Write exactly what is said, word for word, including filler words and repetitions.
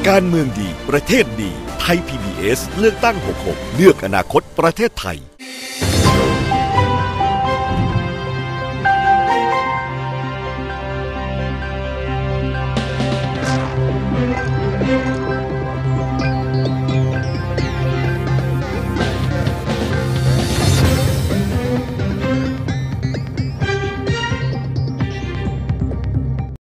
การเมืองดีประเทศดีไทย พี บี เอส เลือกตั้งหกสิบหกเลือกอนาคตประเทศไทย